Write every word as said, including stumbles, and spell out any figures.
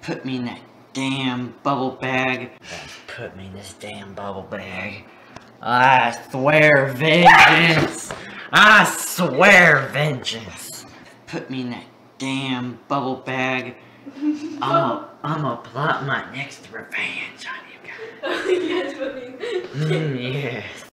Put me in that damn bubble bag. Put me in this damn bubble bag. I swear vengeance. I swear vengeance. Put me in that damn bubble bag. I'm gonna, I'm gonna plot my next revenge on you guys. Yes, put me in. Mm, yes.